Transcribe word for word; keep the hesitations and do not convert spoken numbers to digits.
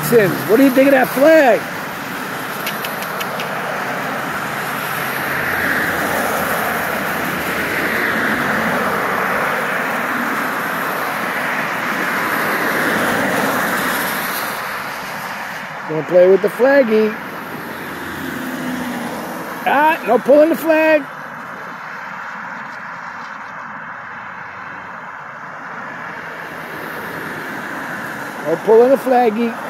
Nixon, what do you think of that flag? Gonna play with the flaggy. Ah, no pulling the flag. No pulling the flaggy.